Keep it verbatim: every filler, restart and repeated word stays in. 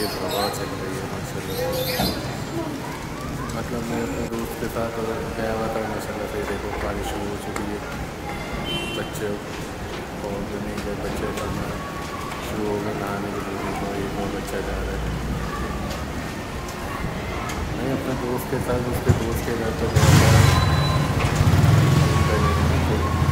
तेज़ हवा चल रही है माशाल्लाह से। मतलब मैं अपने दोस्त के साथ अगर गया हुआ था माशाल्लाह से, देखो बारिश शुरू हो चुकी है। बच्चे और जो नहीं गए बच्चे करना शुरू हो गए नहाने के लिए, देखो एक और बच्चा जा रहा है। मैं अपने दोस्त के साथ उसके दोस्त के घर पर गया था पहले,